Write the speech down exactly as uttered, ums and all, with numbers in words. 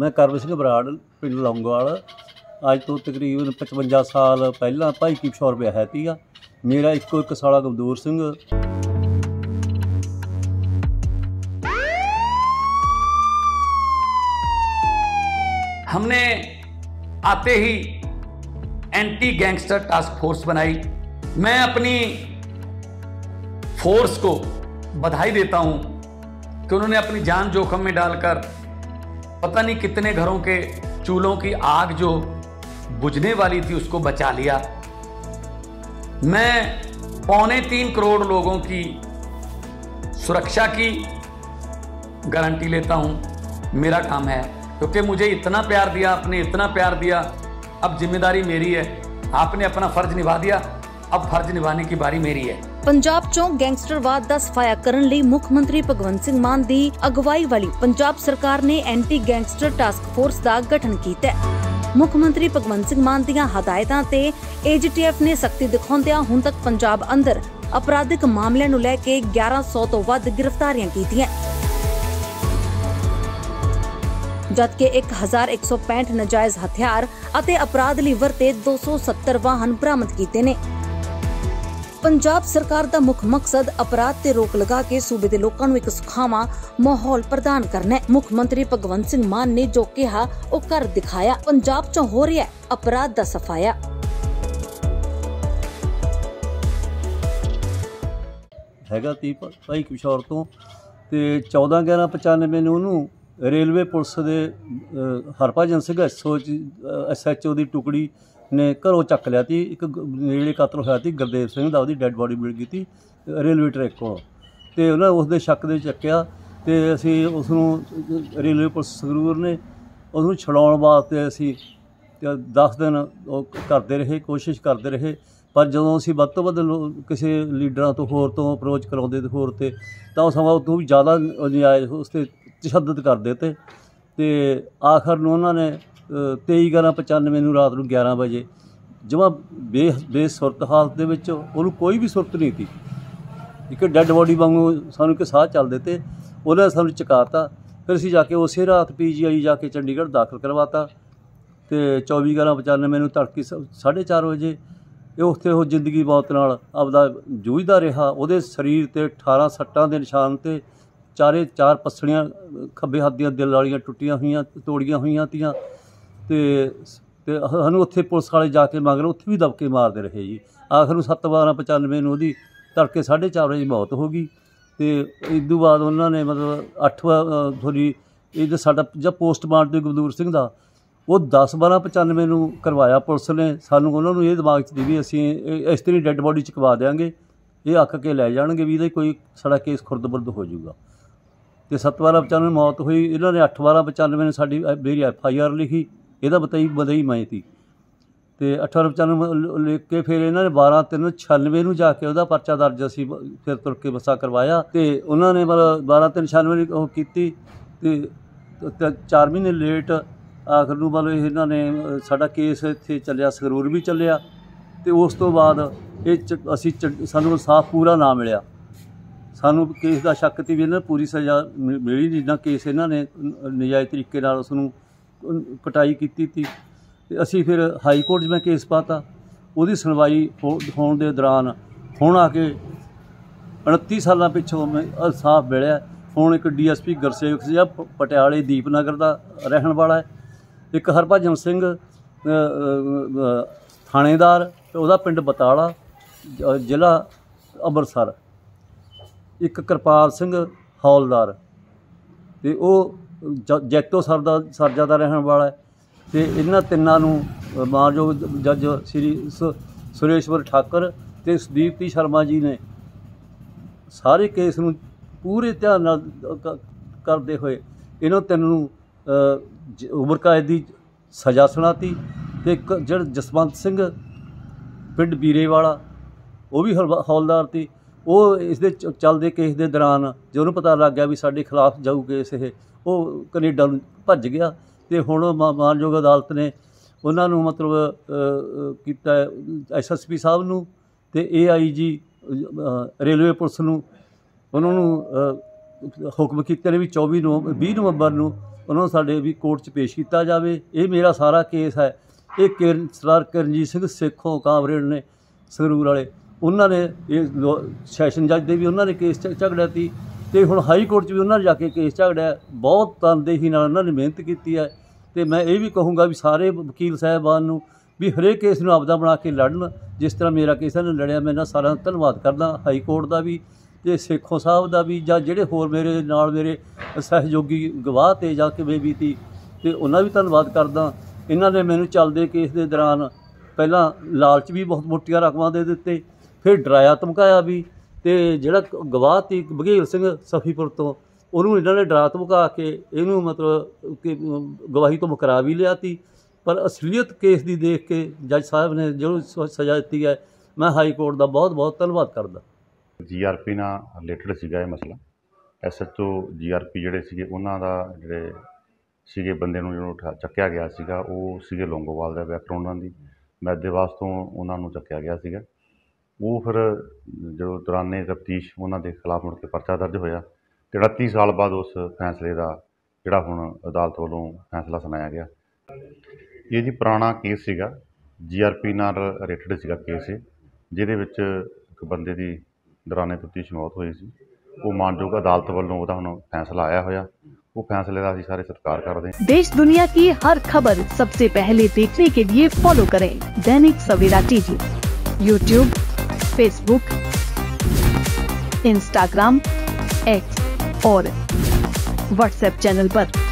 मैं करम सिंह बराड़ पिंड लौंगोवाल अज तो तकरीबन पचवंजा साल पहला भाई की शौर ब्याह तीगा। मेरा इक्को एक साला गमदूर सिंह। हमने आते ही एंटी गैंगस्टर टास्क फोर्स बनाई। मैं अपनी फोर्स को बधाई देता हूं कि उन्होंने अपनी जान जोखिम में डालकर पता नहीं कितने घरों के चूल्हों की आग जो बुझने वाली थी उसको बचा लिया। मैं पौने तीन करोड़ लोगों की सुरक्षा की गारंटी लेता हूं। मेरा काम है, क्योंकि मुझे इतना प्यार दिया आपने, इतना प्यार दिया, अब जिम्मेदारी मेरी है। आपने अपना फर्ज निभा दिया, अब फर्ज निभाने की बारी मेरी है। पंजाब चों गैंगस्टरवाद ਦਾ ਸਫਾਇਆ ਕਰਨ ਲਈ ਮੁੱਖ ਮੰਤਰੀ ਭਗਵੰਤ ਸਿੰਘ ਮਾਨ ਦੀ ਅਗਵਾਈ ਵਾਲੀ ਪੰਜਾਬ ਸਰਕਾਰ ਨੇ ਐਂਟੀ ਗੈਂਗਸਟਰ ਟਾਸਕ ਫੋਰਸ ਦਾ ਗਠਨ ਕੀਤਾ ਹੈ। ਮੁੱਖ ਮੰਤਰੀ ਭਗਵੰਤ ਸਿੰਘ ਮਾਨ ਦੀਆਂ ਹਦਾਇਤਾਂ ਤੇ ਏਜੀਟੀਐਫ ਨੇ ਸਖਤੀ ਦਿਖਾਉਂਦਿਆਂ ਹੁਣ ਤੱਕ ਪੰਜਾਬ ਅੰਦਰ ਅਪਰਾਧਿਕ ਮਾਮਲਿਆਂ ਨੂੰ ਲੈ ਕੇ ਗਿਆਰਾਂ ਸੌ ਤੋਂ ਵੱਧ ਗ੍ਰਿਫਤਾਰੀਆਂ ਕੀਤੀਆਂ, ਜਦਕਿ ਇੱਕ ਹਜ਼ਾਰ ਇੱਕ ਸੌ ਪੈਂਹਠ ਨਜਾਇਜ਼ ਹਥਿਆਰ ਅਤੇ ਅਪਰਾਧ ਲਈ ਵਰਤੇ ਦੋ ਸੌ ਸੱਤਰ ਵਾਹਨ ਬਰਾਮਦ ਕੀਤੇ ਨੇ। ਪੰਜਾਬ ਸਰਕਾਰ ਦਾ ਮੁੱਖ ਮਕਸਦ ਅਪਰਾਧ ਤੇ ਰੋਕ ਲਗਾ ਕੇ ਸੂਬੇ ਦੇ ਲੋਕਾਂ ਨੂੰ ਇੱਕ ਸੁਖਾਵਾਂ ਮਾਹੌਲ ਪ੍ਰਦਾਨ ਕਰਨਾ ਹੈ। ਮੁੱਖ ਮੰਤਰੀ ਭਗਵੰਤ ਸਿੰਘ ਮਾਨ ਨੇ ਜੋ ਕਿਹਾ ਉਹ ਕਰ ਦਿਖਾਇਆ। ਪੰਜਾਬ 'ਚੋਂ ਹੋ ਰਿਹਾ ਅਪਰਾਧ ਦਾ ਸਫਾਇਆ। ਹੈਗਾ ਤੀ ਭਾਈ ਕਿਸ਼ੋਰ ਤੋਂ ਤੇ ਚੌਦਾਂ ਗਿਆਰਾਂ ਪਚਾਨਵੇਂ ਨੂੰ ਉਹਨੂੰ रेलवे पुलिस के Harbhajan Singh SO S H O की टुकड़ी ने घरों चक लिया थी। एक नेड़े कतल होया थी गुरदेव सिंह का, उसकी डैड बॉडी मिल गई थी रेलवे ट्रैक को, तो उन्हें उसके शक के चक्या तो असी उसनों रेलवे पुलिस संगरूर ने उसनों छुड़ाउण वास्ते असी दस दिन करते रहे, कोशिश करते रहे। पर जो असी वध तो वध किसी लीडर तो होर तो अप्रोच कराते तो होर तो तो समा उतों भी ज़्यादा नजायज़ उस पर तशद्दद करते थे। तो आखिर में उन्होंने तेई ग्यारह पचानवे नूं रात को ग्यारह बजे जमा बे बेसुरत हालत दे विच उहनूं कोई भी सुरत नहीं थी, एक डैड बॉडी वांगू सानूं कि साह चलदे ते उन्हें सानूं चकाता। फिर असीं जाके उस रात पी जी आई जाके चंडीगढ़ दाखिल करवाता। तो चौबी ग्यारह पचानवे नूं तड़के साढ़े चार बजे ਇਹ ਉੱਥੇ ਉਹ ਜ਼ਿੰਦਗੀ ਮੌਤ ਨਾਲ ਆਪਦਾ ਜੂਝਦਾ ਰਿਹਾ। ਉਹਦੇ ਸਰੀਰ 'ਤੇ ਅਠਾਰਾਂ ਸੱਟਾਂ ਦੇ ਨਿਸ਼ਾਨ ਤੇ ਚਾਰੇ ਚਾਰ ਪੱਸੜੀਆਂ ਖੱਬੇ ਹੱਥ ਦੀਆਂ ਦਿਲ ਵਾਲੀਆਂ ਟੁੱਟੀਆਂ ਹੋਈਆਂ ਤੋੜੀਆਂ ਹੋਈਆਂ ਤੀਆਂ। ਅਤੇ ਅਤੇ ਸਾਨੂੰ ਉੱਥੇ ਪੁਲਿਸ ਵਾਲੇ ਜਾ ਕੇ ਮਗਰ ਉੱਥੇ ਵੀ ਦਬਕੇ ਮਾਰਦੇ ਰਹੇ ਜੀ। ਆਖਰ ਨੂੰ ਸੱਤ ਬਾਰਾਂ ਪਚਾਨਵੇਂ ਨੂੰ ਉਹਦੀ ਤੜਕੇ ਸਾਢੇ ਚਾਰ ਵਜੇ ਮੌਤ ਹੋ ਗਈ। ਅਤੇ ਇਸ ਤੋਂ ਬਾਅਦ ਉਹਨਾਂ ਨੇ ਮਤਲਬ ਅੱਠ ਥੋੜੀ ਇਹ ਸਾਡਾ ਜਾਂ ਪੋਸਟਮਾਰਟਮ ਗਮਦੂਰ ਸਿੰਘ ਦਾ ਉਹ ਦਸ ਬਾਰਾਂ ਪਚਾਨਵੇਂ ਨੂੰ ਕਰਵਾਇਆ ਪੁਲਿਸ ਨੇ। ਸਾਨੂੰ ਉਹਨਾਂ ਨੂੰ ਇਹ ਦਿਮਾਗ 'ਚ ਦੀ ਵੀ ਅਸੀਂ ਇਸ ਤਰ੍ਹਾਂ ਡੈੱਡ ਬੋਡੀ ਚੁਕਵਾ ਦਿਆਂਗੇ, ਇਹ ਅੱਕ ਕੇ ਲੈ ਜਾਣਗੇ ਵੀ ਇਹਦਾ ਕੋਈ ਸਾਡਾ ਕੇਸ ਖੁਰਦ ਬੁਰਦ ਹੋ ਜਾਊਗਾ। ਅਤੇ ਸੱਤ ਬਾਰਾਂ ਪਚਾਨਵੇਂ ਮੌਤ ਹੋਈ। ਇਹਨਾਂ ਨੇ ਅੱਠ ਬਾਰਾਂ ਪਚਾਨਵੇਂ ਨੇ ਸਾਡੀ ਮੇਰੀ ਐਫ ਆਈ ਆਰ ਲਿਖੀ, ਇਹਦਾ ਬਤਾਈ ਬਦਈ ਮੈਂ ਸੀ। ਅਤੇ ਅਠਾਰਾਂ ਪਚਾਨਵੇਂ ਲਿਖ ਕੇ ਫਿਰ ਇਹਨਾਂ ਨੇ ਬਾਰਾਂ ਤਿੰਨ ਛਿਆਨਵੇਂ ਨੂੰ ਜਾ ਕੇ ਉਹਦਾ ਪਰਚਾ ਦਰਜ ਅਸੀਂ ਫਿਰ ਤੁਰ ਕੇ ਬੱਸਾ ਕਰਵਾਇਆ। ਅਤੇ ਉਹਨਾਂ ਨੇ ਮਤਲਬ ਬਾਰਾਂ ਤਿੰਨ ਛਿਆਨਵੇਂ ਉਹ ਕੀਤੀ ਅਤੇ ਚਾਰ ਮਹੀਨੇ ਲੇਟ आखिर ਨੂੰ ਮਤਲਬ ਇਹਨਾਂ ਨੇ ਸਾਡਾ ਕੇਸ ਇੱਥੇ ਚੱਲਿਆ, ਸੰਗਰੂਰ ਵੀ ਚੱਲਿਆ। ਅਤੇ ਉਸ ਤੋਂ ਬਾਅਦ ਇਹ ਚ ਅਸੀਂ ਚ ਸਾਨੂੰ ਇਨਸਾਫ ਪੂਰਾ ਨਾ ਮਿਲਿਆ। ਸਾਨੂੰ ਕੇਸ ਦਾ ਸ਼ੱਕ ਸੀ ਵੀ ਇਹਨਾਂ ਪੂਰੀ ਸਜ਼ਾ ਮਿਲੀ ਨਹੀਂ, ਜਿੱਦਾਂ ਕੇਸ ਇਹਨਾਂ ਨੇ ਨਜਾਇਜ਼ ਤਰੀਕੇ ਨਾਲ ਉਸ ਨੂੰ ਕਟਾਈ ਕੀਤੀ ਸੀ। ਅਤੇ ਅਸੀਂ ਫਿਰ ਹਾਈ ਕੋਰਟ 'ਚ ਮੈਂ ਕੇਸ ਪਾਤਾ। ਉਹਦੀ ਸੁਣਵਾਈ ਹੋ ਹੋਣ ਦੇ ਦੌਰਾਨ ਹੁਣ ਆ ਕੇ ਉਣੱਤੀ ਸਾਲਾਂ ਪਿੱਛੋਂ ਮੈਂ ਇਨਸਾਫ ਮਿਲਿਆ। ਹੁਣ ਇੱਕ D S P Gursewak Singh ਪਟਿਆਲੇ ਦੀਪਨਗਰ ਦਾ ਰਹਿਣ ਵਾਲਾ ਹੈ, ਇੱਕ ਹਰਭਜਨ ਸਿੰਘ ਥਾਣੇਦਾਰ ਅਤੇ ਉਹਦਾ ਪਿੰਡ ਬਤਾਲਾ ਜ਼ਿਲ੍ਹਾ ਅੰਮ੍ਰਿਤਸਰ, ਇੱਕ ਕਿਰਪਾਲ ਸਿੰਘ ਹੌਲਦਾਰ ਅਤੇ ਉਹ ਜ ਜੈਤੋ ਸਰ ਦਾ ਸਰਜਾ ਦਾ ਰਹਿਣ ਵਾਲਾ ਹੈ। ਅਤੇ ਇਹਨਾਂ ਤਿੰਨਾਂ ਨੂੰ ਮਾਨਯੋਗ ਜੱਜ ਸ਼੍ਰੀ ਸ ਸੁਰੇਸ਼ਵਰ ਠਾਕਰ ਅਤੇ ਸੁਦੀਪਤੀ ਸ਼ਰਮਾ ਜੀ ਨੇ ਸਾਰੇ ਕੇਸ ਨੂੰ ਪੂਰੇ ਧਿਆਨ ਨਾਲ ਕਰਦੇ ਹੋਏ ਇਹਨਾਂ ਤਿੰਨ ਨੂੰ ਉਮਰ ਕੈਦ ਦੀ ਸਜ਼ਾ ਸੁਣਾਤੀ। ਅਤੇ ਇੱਕ ਜਿਹੜਾ ਜਸਵੰਤ ਸਿੰਘ ਪਿੰਡ ਬੀਰੇ ਵਾਲਾ ਉਹ ਵੀ ਹਲ ਹੌਲਦਾਰ ਸੀ, ਉਹ ਇਸ ਦੇ ਚੱਲਦੇ ਕੇਸ ਦੇ ਦੌਰਾਨ ਜੇ ਉਹਨੂੰ ਪਤਾ ਲੱਗ ਗਿਆ ਵੀ ਸਾਡੇ ਖਿਲਾਫ ਜਾਊ ਕੇਸ ਇਹ, ਉਹ ਕੈਨੇਡਾ ਨੂੰ ਭੱਜ ਗਿਆ। ਅਤੇ ਹੁਣ ਮਾਨਯੋਗ ਅਦਾਲਤ ਨੇ ਉਹਨਾਂ ਨੂੰ ਮਤਲਬ ਕੀਤਾ ਐਸ ਐਸ ਪੀ ਸਾਹਿਬ ਨੂੰ ਅਤੇ ਏ ਆਈ ਜੀ ਰੇਲਵੇ ਪੁਲਿਸ ਨੂੰ ਉਹਨਾਂ ਨੂੰ ਹੁਕਮ ਕੀਤੇ ਨੇ ਵੀ ਚੌਵੀ ਨਵੰਬਰ ਵੀਹ ਨਵੰਬਰ ਨੂੰ ਉਹਨਾਂ ਨੂੰ ਸਾਡੇ ਵੀ ਕੋਰਟ 'ਚ ਪੇਸ਼ ਕੀਤਾ ਜਾਵੇ। ਇਹ ਮੇਰਾ ਸਾਰਾ ਕੇਸ ਹੈ। ਇਹ ਕਿਰਨ ਸਰਦਾਰ ਕਰਨਜੀਤ ਸਿੰਘ ਸੇਖੋਂ ਕਾਮਰੇਡ ਨੇ ਸੰਗਰੂਰ ਵਾਲੇ, ਉਹਨਾਂ ਨੇ ਇਹ ਲੋ- ਸੈਸ਼ਨ ਜੱਜ ਦੇ ਵੀ ਉਹਨਾਂ ਨੇ ਕੇਸ ਝ- ਝਗੜਿਆ ਸੀ, ਅਤੇ ਹੁਣ ਹਾਈ ਕੋਰਟ 'ਚ ਵੀ ਉਹਨਾਂ ਨੇ ਜਾ ਕੇ ਕੇਸ ਝਗੜਿਆ। ਬਹੁਤ ਤਨਦੇਹੀ ਨਾਲ ਉਹਨਾਂ ਨੇ ਮਿਹਨਤ ਕੀਤੀ ਹੈ, ਅਤੇ ਮੈਂ ਇਹ ਵੀ ਕਹੂੰਗਾ ਵੀ ਸਾਰੇ ਵਕੀਲ ਸਾਹਿਬਾਨ ਨੂੰ ਵੀ ਹਰੇਕ ਕੇਸ ਨੂੰ ਆਪਦਾ ਬਣਾ ਕੇ ਲੜਨ, ਜਿਸ ਤਰ੍ਹਾਂ ਮੇਰਾ ਕੇਸ ਇਹਨਾਂ ਨੇ ਲੜਿਆ। ਮੈਂ ਇਹਨਾਂ ਸਾਰਿਆਂ ਦਾ ਧੰਨਵਾਦ ਕਰਦਾ, ਹਾਈ ਕੋਰਟ ਦਾ ਵੀ ਅਤੇ ਸੇਖੋਂ ਸਾਹਿਬ ਦਾ ਵੀ, ਜਾਂ ਜਿਹੜੇ ਹੋਰ ਮੇਰੇ ਨਾਲ ਮੇਰੇ ਸਹਿਯੋਗੀ ਗਵਾਹ ਤੇ ਜਾਂ ਕਿਵੇਂ ਵੀ ਸੀ, ਅਤੇ ਉਹਨਾਂ ਵੀ ਧੰਨਵਾਦ ਕਰਦਾ। ਇਹਨਾਂ ਨੇ ਮੈਨੂੰ ਚੱਲਦੇ ਕੇਸ ਦੇ ਦੌਰਾਨ ਪਹਿਲਾਂ ਲਾਲਚ ਵੀ ਬਹੁਤ ਮੋਟੀਆਂ ਰਕਮਾਂ ਦੇ ਦਿੱਤੇ, ਫਿਰ ਡਰਾਇਆ ਧਮਕਾਇਆ ਵੀ, ਅਤੇ ਜਿਹੜਾ ਗਵਾਹ ਸੀ ਬਘੇਲ ਸਿੰਘ ਸਫੀਪੁਰ ਤੋਂ, ਉਹਨੂੰ ਇਹਨਾਂ ਨੇ ਡਰਾ ਧਮਕਾ ਕੇ ਇਹਨੂੰ ਮਤਲਬ ਕਿ ਗਵਾਹੀ ਤੋਂ ਮੁਕਰਾ ਵੀ ਲਿਆ ਸੀ। ਪਰ ਅਸਲੀਅਤ ਕੇਸ ਦੀ ਦੇਖ ਕੇ ਜੱਜ ਸਾਹਿਬ ਨੇ ਜੋ ਸ- ਸਜ਼ਾ ਦਿੱਤੀ ਹੈ, ਮੈਂ ਹਾਈ ਕੋਰਟ ਦਾ ਬਹੁਤ ਬਹੁਤ ਧੰਨਵਾਦ ਕਰਦਾ। ਜੀ ਆਰ ਪੀ ਨਾਲ ਰਿਲੇਟਡ ਸੀਗਾ ਇਹ ਮਸਲਾ। ਐਸ ਐਚ ਓ ਜੀ ਆਰ ਪੀ ਜਿਹੜੇ ਸੀਗੇ ਉਹਨਾਂ ਦਾ ਜਿਹੜੇ ਸੀਗੇ ਬੰਦੇ ਨੂੰ ਜਿਹਨੂੰ ਉਠਾ ਚੱਕਿਆ ਗਿਆ ਸੀਗਾ, ਉਹ ਸੀਗੇ ਲੌਂਗੋਵਾਲ ਦਾ ਬੈਕਗਰਾਊਂਡ ਉਹਨਾਂ ਦੀ, ਮੈਦੇਵਾਸ ਤੋਂ ਉਹਨਾਂ ਨੂੰ ਚੱਕਿਆ ਗਿਆ ਸੀਗਾ। ਉਹ ਫਿਰ ਜਦੋਂ ਦੌਰਾਨੇ ਤਫਤੀਸ਼ ਉਹਨਾਂ ਦੇ ਖਿਲਾਫ ਮੁੜ ਕੇ ਪਰਚਾ ਦਰਜ ਹੋਇਆ, ਅਤੇ ਉਣੱਤੀ ਸਾਲ ਬਾਅਦ ਉਸ ਫੈਸਲੇ ਦਾ ਜਿਹੜਾ ਹੁਣ ਅਦਾਲਤ ਵੱਲੋਂ ਫੈਸਲਾ ਸੁਣਾਇਆ ਗਿਆ। ਇਹ ਜੀ ਪੁਰਾਣਾ ਕੇਸ ਸੀਗਾ, ਜੀ ਆਰ ਪੀ ਨਾਲ ਰਿਲੇਟਡ ਸੀਗਾ ਕੇਸ ਇਹ, ਜਿਹਦੇ ਵਿੱਚ ਇੱਕ ਬੰਦੇ ਦੀ ਦੌਰਾਨੇ ਤਫਤੀਸ਼ ਮੌਤ ਹੋਈ ਸੀ। ਉਹ ਮਾਨਯੋਗ ਅਦਾਲਤ ਵੱਲੋਂ ਉਹਦਾ ਹੁਣ ਫੈਸਲਾ ਆਇਆ ਹੋਇਆ, वो फैसले का सारे सत्कार करते हैं। देश दुनिया की हर खबर सबसे पहले देखने के लिए फॉलो करें Dainik Savera TV, YouTube, Facebook, Instagram, X और व्हाट्सएप चैनल पर।